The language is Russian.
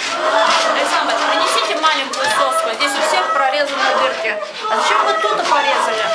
Александр, принесите маленькую соску. Здесь у всех прорезаны дырки. А зачем вы тут порезали?